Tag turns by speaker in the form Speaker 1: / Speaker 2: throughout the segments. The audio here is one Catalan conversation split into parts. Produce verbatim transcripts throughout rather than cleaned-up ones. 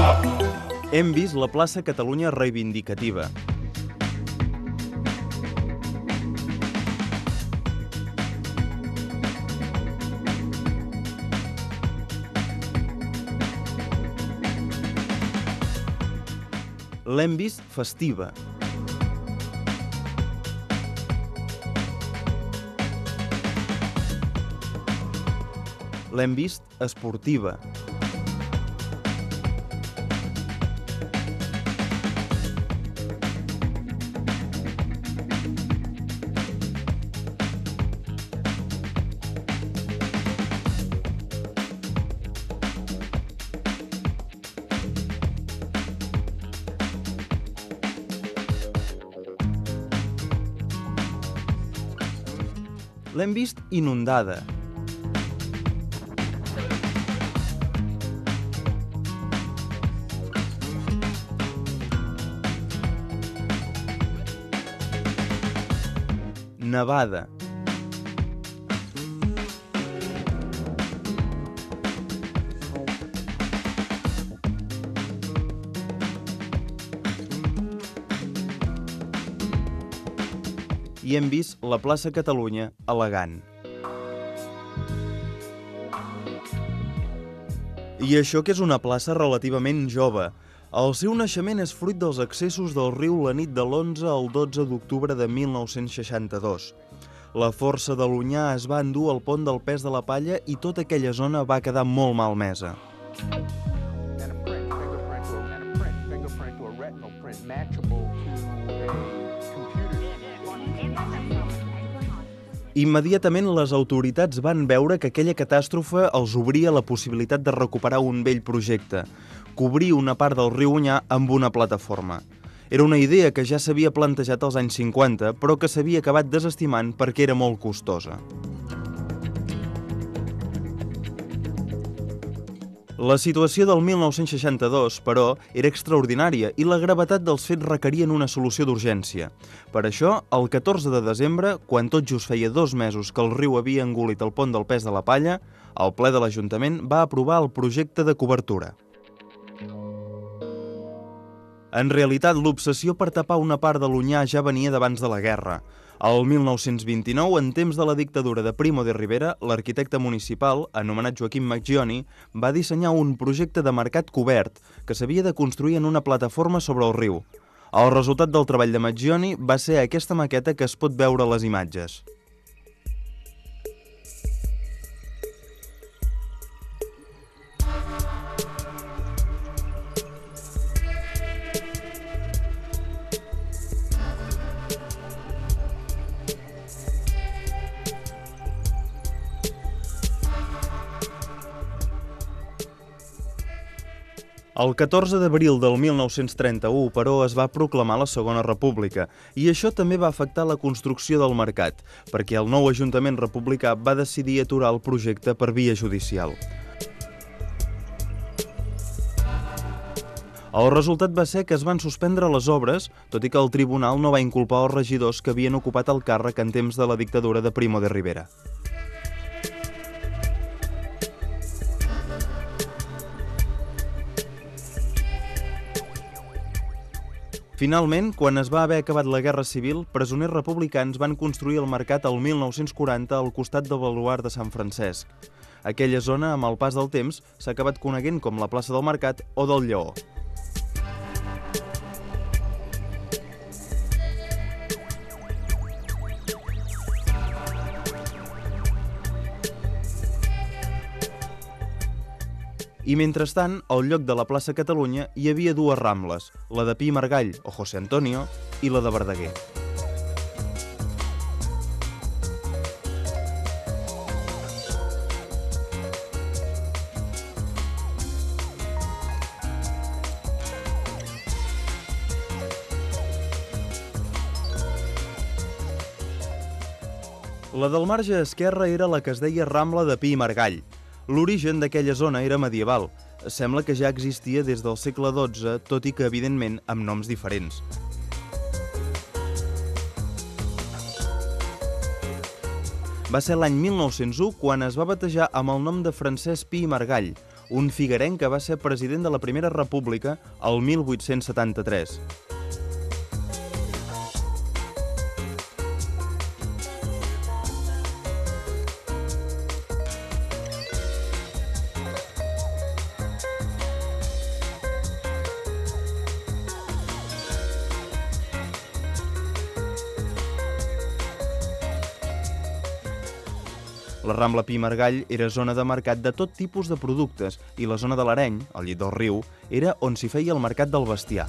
Speaker 1: Hem vist la plaça Catalunya reivindicativa. L'hem vist festiva. L'hem vist esportiva. L'hem vist inundada. Nevada. I hem vist la plaça Catalunya elegant. I això que és una plaça relativament jove. El seu naixement és fruit dels accessos del riu la nit de l'onze al dotze d'octubre de mil nou-cents seixanta-dos. La força de l'Onyar es va endur al pont del Pes de la Palla i tota aquella zona va quedar molt malmesa. Immediatament les autoritats van veure que aquella catàstrofe els obria la possibilitat de recuperar un vell projecte, cobrir una part del riu Onyar amb una plataforma. Era una idea que ja s'havia plantejat als anys cinquanta, però que s'havia acabat desestimant perquè era molt costosa. La situació del mil nou-cents seixanta-dos, però, era extraordinària i la gravetat dels fets requerien una solució d'urgència. Per això, el catorze de desembre, quan tot just feia dos mesos que el riu havia engolit el pont del Pes de la Palla, el ple de l'Ajuntament va aprovar el projecte de cobertura. En realitat, l'obsessió per tapar una part de l'Onyar ja venia d'abans de la guerra. El mil nou-cents vint-i-nou, en temps de la dictadura de Primo de Rivera, l'arquitecte municipal, anomenat Joaquim Maggioni, va dissenyar un projecte de mercat cobert que s'havia de construir en una plataforma sobre el riu. El resultat del treball de Maggioni va ser aquesta maqueta que es pot veure a les imatges. El catorze d'abril del mil nou-cents trenta-u, però, es va proclamar la Segona República, i això també va afectar la construcció del mercat, perquè el nou Ajuntament republicà va decidir aturar el projecte per via judicial. El resultat va ser que es van suspendre les obres, tot i que el tribunal no va inculpar els regidors que havien ocupat el càrrec en temps de la dictadura de Primo de Rivera. Finalment, quan es va haver acabat la Guerra Civil, presoners republicans van construir el mercat el mil nou-cents quaranta al costat del baluard de Sant Francesc. Aquella zona, amb el pas del temps, s'ha acabat coneguent com la plaça del Mercat o del Lleó. I mentrestant, al lloc de la plaça Catalunya hi havia dues rambles, la de Pi i Margall o José Antonio i la de Verdaguer. La del marge esquerre era la que es deia Rambla de Pi i Margall. L'origen d'aquella zona era medieval. Sembla que ja existia des del segle dotze, tot i que, evidentment, amb noms diferents. Va ser l'any mil nou-cents u quan es va batejar amb el nom de Francesc Pi i Margall, un figuerenc que va ser president de la Primera República el mil vuit-cents setanta-tres. La Rambla Pi i Margall era zona de mercat de tot tipus de productes i la zona de l'Areny, al llit del riu, era on s'hi feia el mercat del bestiar.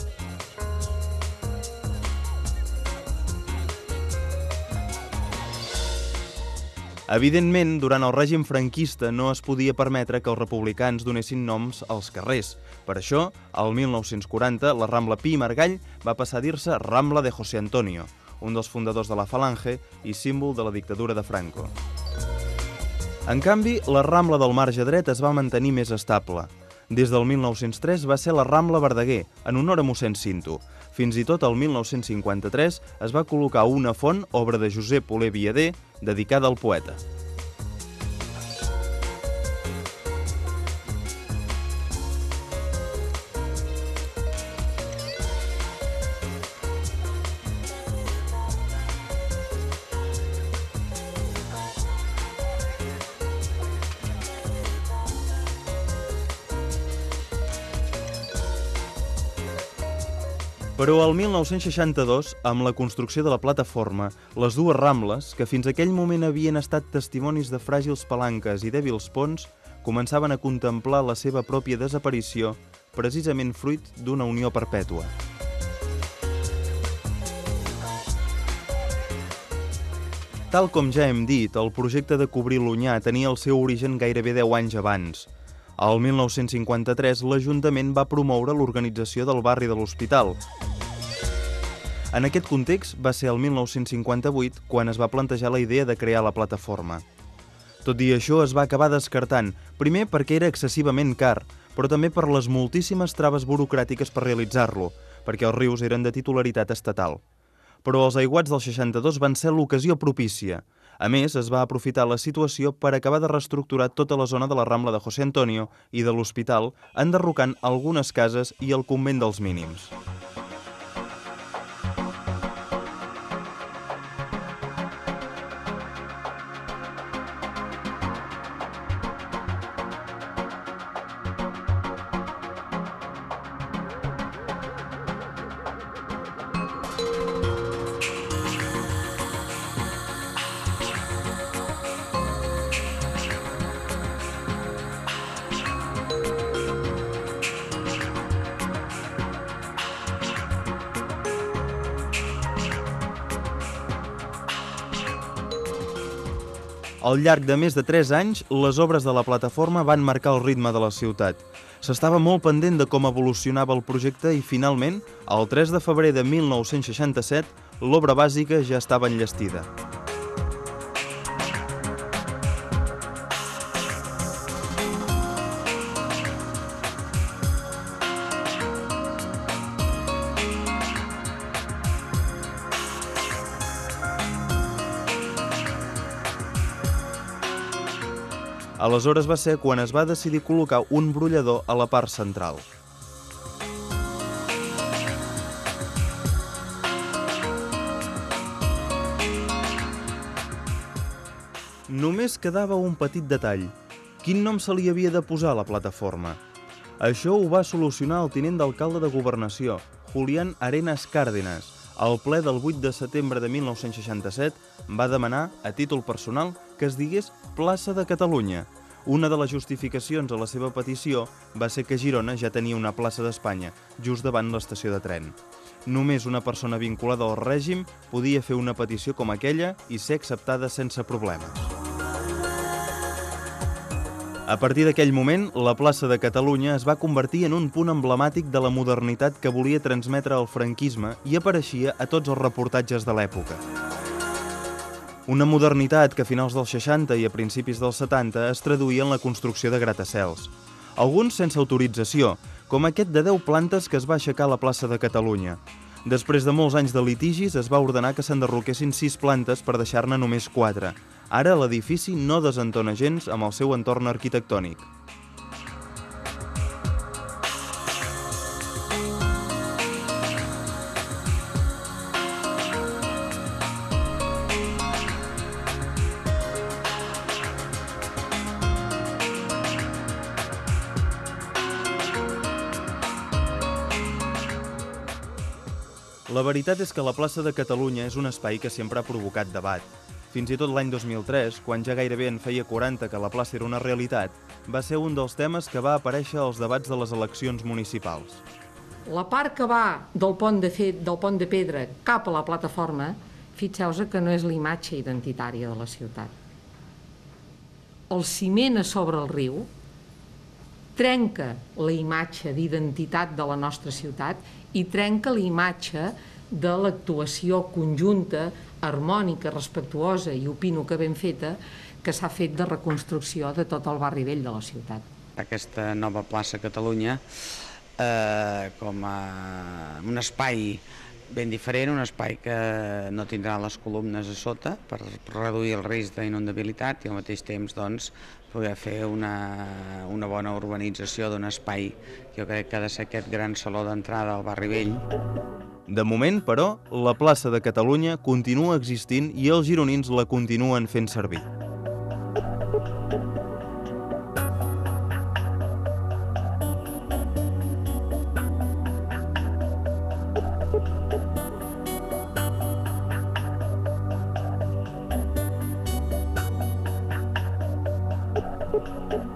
Speaker 1: Evidentment, durant el règim franquista no es podia permetre que els republicans donessin noms als carrers. Per això, el mil nou-cents quaranta, la Rambla Pi i Margall va passar a dir-se Rambla de José Antonio, un dels fundadors de la Falange i símbol de la dictadura de Franco. En canvi, la Rambla del marge dret es va mantenir més estable. Des del mil nou-cents tres va ser la Rambla Verdaguer, en honor a mossèn Cinto. Fins i tot el mil nou-cents cinquanta-tres es va col·locar una font, obra de Josep Oler Viader, dedicada al poeta. Però el mil nou-cents seixanta-dos, amb la construcció de la plataforma, les dues Rambles, que fins aquell moment havien estat testimonis de fràgils palanques i dèbils ponts, començaven a contemplar la seva pròpia desaparició, precisament fruit d'una unió perpètua. Tal com ja hem dit, el projecte de cobrir l'Onyar tenia el seu origen gairebé deu anys abans. El mil nou-cents cinquanta-tres, l'Ajuntament va promoure l'organització del barri de l'Hospital. En aquest context va ser el mil nou-cents cinquanta-vuit quan es va plantejar la idea de crear la plataforma. Tot i això es va acabar descartant, primer perquè era excessivament car, però també per les moltíssimes traves burocràtiques per realitzar-lo, perquè els rius eren de titularitat estatal. Però els aiguats del seixanta-dos van ser l'ocasió propícia. A més, es va aprofitar la situació per acabar de reestructurar tota la zona de la Rambla de José Antonio i de l'Hospital, enderrocant algunes cases i el convent dels Mínims. Al llarg de més de tres anys, les obres de la plataforma van marcar el ritme de la ciutat. S'estava molt pendent de com evolucionava el projecte i, finalment, el tres de febrer de mil nou-cents seixanta-set, l'obra bàsica ja estava enllestida. Aleshores va ser quan es va decidir col·locar un brollador a la part central. Només quedava un petit detall. Quin nom se li havia de posar a la plataforma? Això ho va solucionar el tinent d'alcalde de Governació, Julián Arenas Cárdenas. Al ple del vuit de setembre de mil nou-cents seixanta-set va demanar, a títol personal, que es digués Plaça de Catalunya. Una de les justificacions a la seva petició va ser que Girona ja tenia una plaça d'Espanya, just davant l'estació de tren. Només una persona vinculada al règim podia fer una petició com aquella i ser acceptada sense problemes. A partir d'aquell moment, la plaça de Catalunya es va convertir en un punt emblemàtic de la modernitat que volia transmetre el franquisme i apareixia a tots els reportatges de l'època. Una modernitat que a finals dels seixanta i a principis dels setanta es traduïa en la construcció de gratacels. Alguns sense autorització, com aquest de deu plantes que es va aixecar a la plaça de Catalunya. Després de molts anys de litigis, es va ordenar que s'enderroquessin sis plantes per deixar-ne només quatre. Ara l'edifici no desentona gens amb el seu entorn arquitectònic. La veritat és que la plaça de Catalunya és un espai que sempre ha provocat debat. Fins i tot l'any dos mil tres, quan ja gairebé en feia quaranta que la plaça era una realitat, va ser un dels temes que va aparèixer als debats de les eleccions municipals.
Speaker 2: La part que va del pont de, fet, del pont de pedra cap a la plataforma, fixeu-vos que no és la imatge identitària de la ciutat. El ciment a sobre el riu trenca la imatge d'identitat de la nostra ciutat i trenca la imatge de l'actuació conjunta, harmònica, respectuosa i opino que ben feta, que s'ha fet de reconstrucció de tot el barri vell de la ciutat.
Speaker 3: Aquesta nova plaça Catalunya eh, com a un espai ben diferent, un espai que no tindrà les columnes a sota per reduir el risc d'inundabilitat i al mateix temps doncs, poder fer una, una bona urbanització d'un espai. Jo crec que ha de ser aquest gran saló d'entrada al barri vell.
Speaker 1: De moment, però, la plaça de Catalunya continua existint i els gironins la continuen fent servir. Thank you.